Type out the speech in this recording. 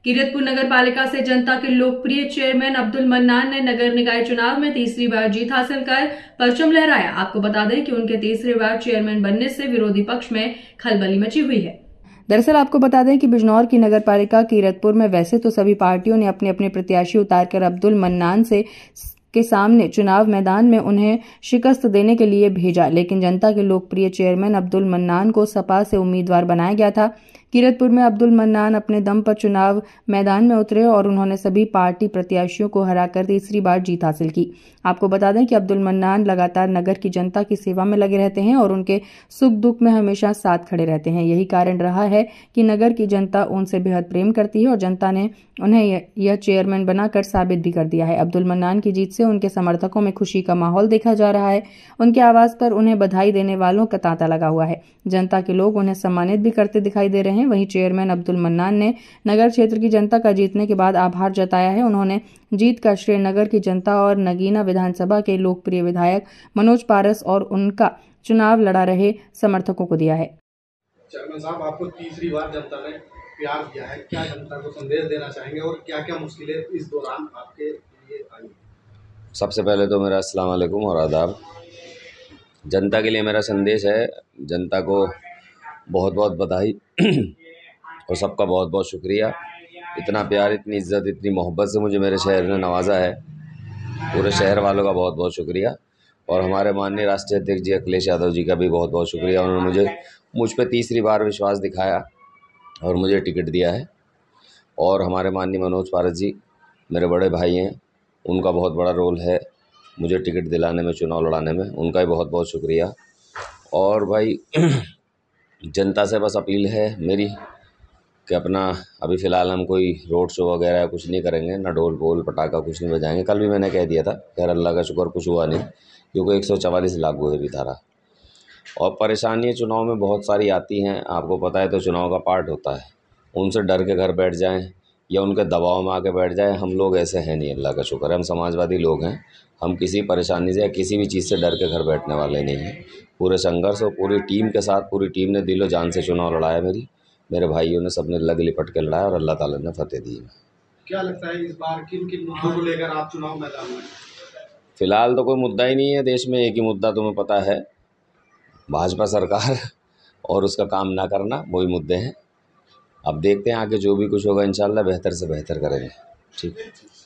कीरतपुर नगर पालिका से जनता के लोकप्रिय चेयरमैन अब्दुल मन्नान ने नगर निकाय चुनाव में तीसरी बार जीत हासिल कर परचम लहराया। आपको बता दें कि उनके तीसरी बार चेयरमैन बनने से विरोधी पक्ष में खलबली मची हुई है। दरअसल आपको बता दें कि बिजनौर की नगर पालिका कीरतपुर में वैसे तो सभी पार्टियों ने अपने अपने प्रत्याशी उतारकर अब्दुल मन्नान के सामने चुनाव मैदान में उन्हें शिकस्त देने के लिए भेजा, लेकिन जनता के लोकप्रिय चेयरमैन अब्दुल मन्नान को सपा से उम्मीदवार बनाया गया था। कीरतपुर में अब्दुल मन्नान अपने दम पर चुनाव मैदान में उतरे और उन्होंने सभी पार्टी प्रत्याशियों को हराकर तीसरी बार जीत हासिल की। आपको बता दें कि अब्दुल मन्नान लगातार नगर की जनता की सेवा में लगे रहते हैं और उनके सुख दुख में हमेशा साथ खड़े रहते हैं। यही कारण रहा है कि नगर की जनता उनसे बेहद प्रेम करती है और जनता ने उन्हें यह चेयरमैन बनाकर साबित भी कर दिया है। अब्दुल मन्नान की जीत से उनके समर्थकों में खुशी का माहौल देखा जा रहा है। उनके आवास पर उन्हें बधाई देने वालों का तांता लगा हुआ है। जनता के लोग उन्हें सम्मानित भी करते दिखाई दे रहे हैं। वहीं चेयरमैन अब्दुल मन्नान ने नगर क्षेत्र की जनता का जीतने के बाद आभार जताया है। उन्होंने जीत का श्रेय नगर की जनता और नगीना विधानसभा के लोकप्रिय विधायक मनोज पारस और उनका चुनाव लड़ा रहे समर्थकों को दिया है। चेयरमैन साहब, आपको तीसरी बार जनता ने प्यार दिया है, क्या जनता को संदेश देना चाहेंगे और क्या क्या मुश्किलें इस दौरान आपके लिए आई? सबसे पहले तो मेरा अस्सलाम वालेकुम और आदाब। जनता के लिए मेरा संदेश है, जनता को बहुत बहुत बधाई और सबका बहुत बहुत शुक्रिया। इतना प्यार, इतनी इज़्ज़त, इतनी मोहब्बत से मुझे मेरे शहर ने नवाजा है। पूरे शहर वालों का बहुत बहुत शुक्रिया और हमारे माननीय राष्ट्रीय अध्यक्ष जी अखिलेश यादव जी का भी बहुत बहुत शुक्रिया। उन्होंने मुझ पर तीसरी बार विश्वास दिखाया और मुझे टिकट दिया है। और हमारे माननीय मनोज पारस जी मेरे बड़े भाई हैं, उनका बहुत बड़ा रोल है मुझे टिकट दिलाने में, चुनाव लड़ाने में, उनका भी बहुत बहुत शुक्रिया। और भाई जनता से बस अपील है मेरी कि अपना अभी फ़िलहाल हम कोई रोड शो वगैरह कुछ नहीं करेंगे, ना ढोल बोल पटाखा कुछ नहीं बजाएंगे। कल भी मैंने कह दिया था, खैर अल्लाह का शुक्र कुछ हुआ नहीं, क्योंकि 144 लागू है भी धारा। और परेशानियाँ चुनाव में बहुत सारी आती हैं, आपको पता है, तो चुनाव का पार्ट होता है। उनसे डर के घर बैठ जाएं या उनके दबाव में आके बैठ जाएं, हम लोग ऐसे हैं नहीं, अल्लाह का शुक्र है, हम समाजवादी लोग हैं। हम किसी परेशानी से या किसी भी चीज़ से डर के घर बैठने वाले नहीं हैं। पूरे संघर्ष और पूरी टीम के साथ, पूरी टीम ने दिलो जान से चुनाव लड़ाया। मेरे भाइयों ने सबने लग लिपट के लड़ाया और अल्लाह ताला ने फतेह दी। क्या लगता है इस बार किन किन मुद्दों को लेकर आप चुनाव मैदान में? फिलहाल तो कोई मुद्दा ही नहीं है देश में, एक ही मुद्दा तुम्हें पता है, भाजपा सरकार और उसका काम ना करना, वही मुद्दे हैं। अब देखते हैं आगे जो भी कुछ होगा, इंशाल्लाह बेहतर से बेहतर करेंगे। ठीक है।